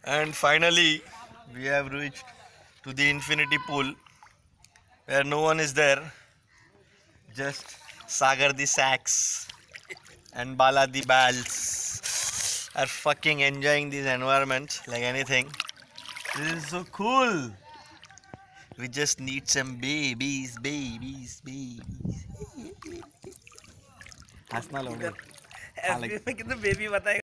And finally, we have reached to the infinity pool where no one is there, just Sagar the Sax and Bala the Bals are fucking enjoying this environment like anything. This is so cool. We just need some babies. हंसना लोगे FB में कितने baby बताए